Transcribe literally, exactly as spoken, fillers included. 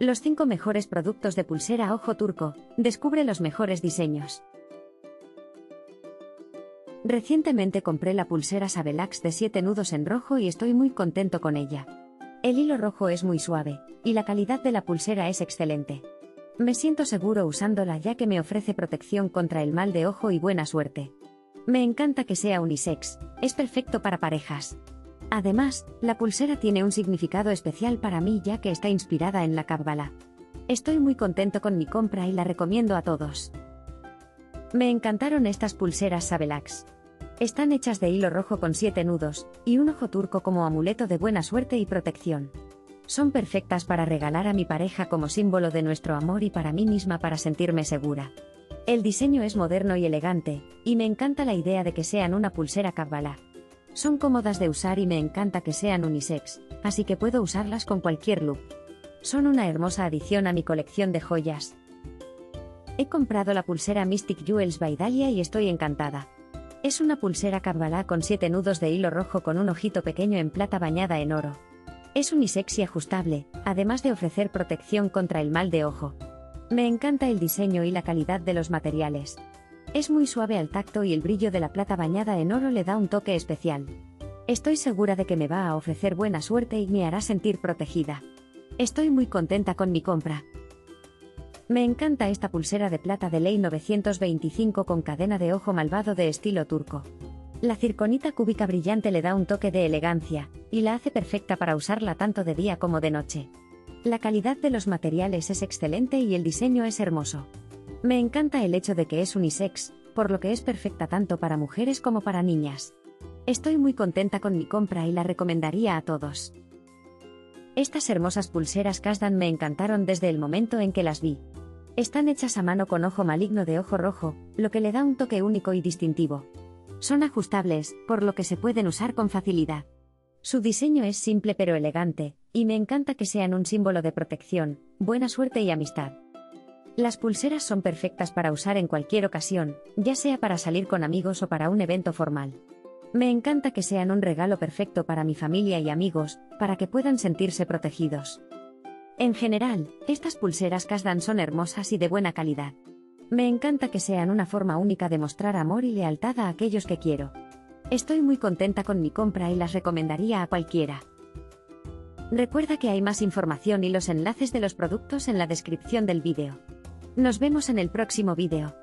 Los cinco mejores productos de pulsera ojo turco. Descubre los mejores diseños. Recientemente compré la pulsera Sabelax de siete nudos en rojo y estoy muy contento con ella. El hilo rojo es muy suave, y la calidad de la pulsera es excelente. Me siento seguro usándola ya que me ofrece protección contra el mal de ojo y buena suerte. Me encanta que sea unisex, es perfecto para parejas. Además, la pulsera tiene un significado especial para mí ya que está inspirada en la Cábala. Estoy muy contento con mi compra y la recomiendo a todos. Me encantaron estas pulseras Sabelax. Están hechas de hilo rojo con siete nudos, y un ojo turco como amuleto de buena suerte y protección. Son perfectas para regalar a mi pareja como símbolo de nuestro amor y para mí misma para sentirme segura. El diseño es moderno y elegante, y me encanta la idea de que sean una pulsera Cábala. Son cómodas de usar y me encanta que sean unisex, así que puedo usarlas con cualquier look. Son una hermosa adición a mi colección de joyas. He comprado la pulsera Mystic Jewels by Dahlia y estoy encantada. Es una pulsera Cábala con siete nudos de hilo rojo con un ojito pequeño en plata bañada en oro. Es unisex y ajustable, además de ofrecer protección contra el mal de ojo. Me encanta el diseño y la calidad de los materiales. Es muy suave al tacto y el brillo de la plata bañada en oro le da un toque especial. Estoy segura de que me va a ofrecer buena suerte y me hará sentir protegida. Estoy muy contenta con mi compra. Me encanta esta pulsera de plata de ley novecientos veinticinco con cadena de ojo malvado de estilo turco. La circonita cúbica brillante le da un toque de elegancia, y la hace perfecta para usarla tanto de día como de noche. La calidad de los materiales es excelente y el diseño es hermoso. Me encanta el hecho de que es unisex, por lo que es perfecta tanto para mujeres como para niñas. Estoy muy contenta con mi compra y la recomendaría a todos. Estas hermosas pulseras Kazdan me encantaron desde el momento en que las vi. Están hechas a mano con ojo maligno de ojo rojo, lo que le da un toque único y distintivo. Son ajustables, por lo que se pueden usar con facilidad. Su diseño es simple pero elegante, y me encanta que sean un símbolo de protección, buena suerte y amistad. Las pulseras son perfectas para usar en cualquier ocasión, ya sea para salir con amigos o para un evento formal. Me encanta que sean un regalo perfecto para mi familia y amigos, para que puedan sentirse protegidos. En general, estas pulseras Kazdan son hermosas y de buena calidad. Me encanta que sean una forma única de mostrar amor y lealtad a aquellos que quiero. Estoy muy contenta con mi compra y las recomendaría a cualquiera. Recuerda que hay más información y los enlaces de los productos en la descripción del vídeo. Nos vemos en el próximo vídeo.